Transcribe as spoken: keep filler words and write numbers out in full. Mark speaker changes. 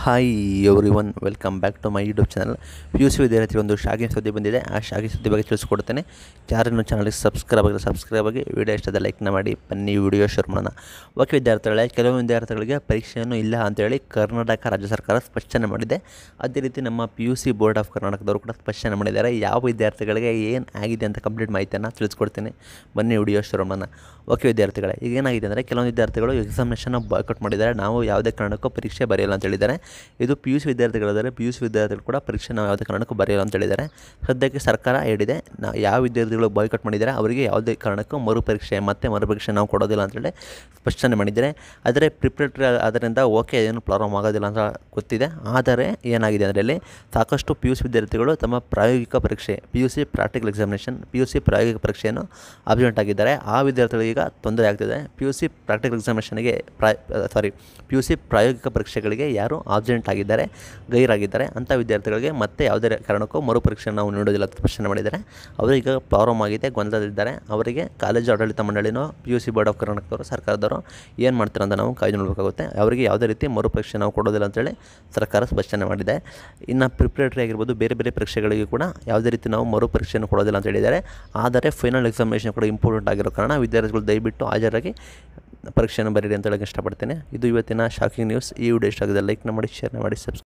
Speaker 1: Hi everyone welcome back to my YouTube channel. P U C ವಿದ್ಯಾರ್ಥಿ ಒಂದು shocking ಸುದ್ದಿ ಬಂದಿದೆ. ಆ ಶಾಕಿಂಗ್ ಸುದ್ದಿ ಬಗ್ಗೆ ತಿಳಿಸ್ಕೊಡ್ತೇನೆ. ಯಾರನ್ನು ಚಾನಲ್ಗೆ ಸಬ್ಸ್ಕ್ರೈಬ್ ಆಗಿಲ್ಲ ಸಬ್ಸ್ಕ್ರೈಬ್ ಆಗಿ ವಿಡಿಯೋ ಇಷ್ಟದ ಲೈಕ್ನ ಮಾಡಿ ಬನ್ನಿ ವಿಡಿಯೋ ಶುರು ಮಾಡೋಣ. ಓಕೆ ವಿದ್ಯಾರ್ಥಿಗಳೇ, ಕೆಲವು ವಿದ್ಯಾರ್ಥಿಗಳಿಗೆ ಪರೀಕ್ಷೆಯನ್ನು ಇಲ್ಲ ಅಂತೇಳಿ ಕರ್ನಾಟಕ ರಾಜ್ಯ ಸರ್ಕಾರ ಸ್ಪಷ್ಟನೆ ಮಾಡಿದೆ. ಅದೇ ರೀತಿ ನಮ್ಮ P U C board of ಕರ್ನಾಟಕದವರು ಕೂಡ ಸ್ಪಷ್ಟನೆ ಮಾಡಿದ್ದಾರೆ. ಯಾವ ವಿದ್ಯಾರ್ಥಿಗಳಿಗೆ ಏನು ಆಗಿದೆ ಅಂತ ಕಂಪ್ಲೀಟ್ ಮಾಹಿತಿಯನ್ನು ತಿಳಿಸ್ಕೊಡ್ತೀನಿ. ಬನ್ನಿ ವಿಡಿಯೋ ಶುರು ಮಾಡೋಣ. ಓಕೆ ವಿದ್ಯಾರ್ಥಿಗಳೇ, ಈಗ ಏನಾಗಿದೆ ಅಂದರೆ ಕೆಲವೊಂದು ವಿದ್ಯಾರ್ಥಿಗಳು ಎಕ್ಸಾಮಿನೇಷನ್ ಬಾಯ್ಕಾಟ್ ಮಾಡಿದ್ದಾರೆ. ನಾವು ಯಾವುದೇ ಕಾರಣಕ್ಕೂ ಪರೀಕ್ಷೆ ಬರೆಯಲ್ಲ ಅಂತ ಹೇಳಿದ್ದಾರೆ. ಇದು ಪಿ ಯು ಸಿ ವಿದ್ಯಾರ್ಥಿಗಳಿದ್ದಾರೆ. ಪಿ ಯು ಸಿ ವಿದ್ಯಾರ್ಥಿಗಳು ಕೂಡ ಪರೀಕ್ಷೆ ನಾವು ಯಾವುದೇ ಕಾರಣಕ್ಕೂ ಬರೆಯಲ್ಲ ಅಂತ ಹೇಳಿದ್ದಾರೆ. ಸದ್ಯಕ್ಕೆ ಸರ್ಕಾರ ಹೇಳಿದೆ, ನಾವು ಯಾವ ವಿದ್ಯಾರ್ಥಿಗಳು ಬಾಯ್ಕಾಟ್ ಮಾಡಿದ್ದಾರೆ ಅವರಿಗೆ ಯಾವುದೇ ಕಾರಣಕ್ಕೂ ಮರು ಪರೀಕ್ಷೆ ಮತ್ತು ಮರು ಪರೀಕ್ಷೆ ನಾವು ಕೊಡೋದಿಲ್ಲ ಅಂತೇಳಿ ಸ್ಪಷ್ಟನೆ ಮಾಡಿದ್ದಾರೆ. ಆದರೆ ಪ್ರಿಪ್ರೇಟರಿ ಅದರಿಂದ ಓಕೆ ಏನು ಪ್ರಾಬ್ಲಮ್ ಆಗೋದಿಲ್ಲ ಅಂತ ಗೊತ್ತಿದೆ. ಆದರೆ ಏನಾಗಿದೆ ಅದರಲ್ಲಿ ಸಾಕಷ್ಟು ಪಿ ಯು ಸಿ ವಿದ್ಯಾರ್ಥಿಗಳು ತಮ್ಮ ಪ್ರಾಯೋಗಿಕ ಪರೀಕ್ಷೆ P U C practical examination P U C ಪ್ರಾಯೋಗಿಕ ಪರೀಕ್ಷೆಯನ್ನು ಅಬ್ಸೆಂಟ್ ಆಗಿದ್ದಾರೆ. ಆ ವಿದ್ಯಾರ್ಥಿಗಳಿಗೆ ತೊಂದರೆ ಆಗ್ತಿದೆ. ಪಿ ಯು ಸಿ ಪ್ರಾಕ್ಟಿಕಲ್ ಎಕ್ಸಾಮಿನೇಷನ್ಗೆ ಪ್ರಾಯ ಸಾರಿ ಪಿ ಯು ಸಿ ಪ್ರಾಯೋಗಿಕ ಪರೀಕ್ಷೆಗಳಿಗೆ ಯಾರು ಆಬ್ಸೆಂಟ್ ಆಗಿದ್ದಾರೆ, ಗೈರಾಗಿದ್ದಾರೆ ಅಂಥ ವಿದ್ಯಾರ್ಥಿಗಳಿಗೆ ಮತ್ತೆ ಯಾವುದೇ ಕಾರಣಕ್ಕೂ ಮರು ಪರೀಕ್ಷೆ ನಾವು ನೀಡೋದಿಲ್ಲ ಅಂತ ಸ್ಪಷ್ಟನೆ ಮಾಡಿದ್ದಾರೆ. ಅವರಿಗೆ ಪ್ರಾಬ್ಲಮ್ ಆಗಿದೆ, ಗೊಂದಲದಿದ್ದಾರೆ. ಅವರಿಗೆ ಕಾಲೇಜು ಆಡಳಿತ ಮಂಡಳಿನೋ P U C board of ಕರ್ನಾಟಕದವರು ಸರ್ಕಾರದವರು ಏನು ಮಾಡ್ತಾರೆ ಅಂತ ನಾವು ಕಾಯ್ದು ನೋಡಬೇಕಾಗುತ್ತೆ. ಅವರಿಗೆ ಯಾವುದೇ ರೀತಿ ಮರು ಪರೀಕ್ಷೆ ನಾವು ಕೊಡೋದಿಲ್ಲ ಅಂತೇಳಿ ಸರ್ಕಾರ ಸ್ಪಷ್ಟನೆ ಮಾಡಿದೆ. ಇನ್ನು ಪ್ರಿಪ್ರೇಟರಿ ಆಗಿರ್ಬೋದು, ಬೇರೆ ಬೇರೆ ಪರೀಕ್ಷೆಗಳಿಗೆ ಕೂಡ ಯಾವುದೇ ರೀತಿ ನಾವು ಮರು ಪರೀಕ್ಷೆಯನ್ನು ಕೊಡೋದಿಲ್ಲ ಅಂತ ಹೇಳಿದ್ದಾರೆ. ಆದರೆ ಫೈನಲ್ ಎಕ್ಸಾಮಿನೇಷನ್ ಕೂಡ ಇಂಪಾರ್ಟೆಂಟ್ ಆಗಿರೋ ಕಾರಣ ವಿದ್ಯಾರ್ಥಿಗಳು ದಯವಿಟ್ಟು ಹಾಜರಾಗಿ ಪರೀಕ್ಷೆಯನ್ನು ಬರೀರಿ ಅಂತ ಹೇಳಕ್ಕೆ ಇಷ್ಟಪಡ್ತೇನೆ. ಇದು ಇವತ್ತಿನ ಶಾಕಿಂಗ್ ನ್ಯೂಸ್. ಈ ವಿಡಿಯೋ ಇಷ್ಟ ಆಗಿದೆ ಲೈಕ್ನ ಮಾಡಿ, ಶೇರ್ನ ಮಾಡಿ, ಸಬ್ಸ್ಕ್ರೈಬ್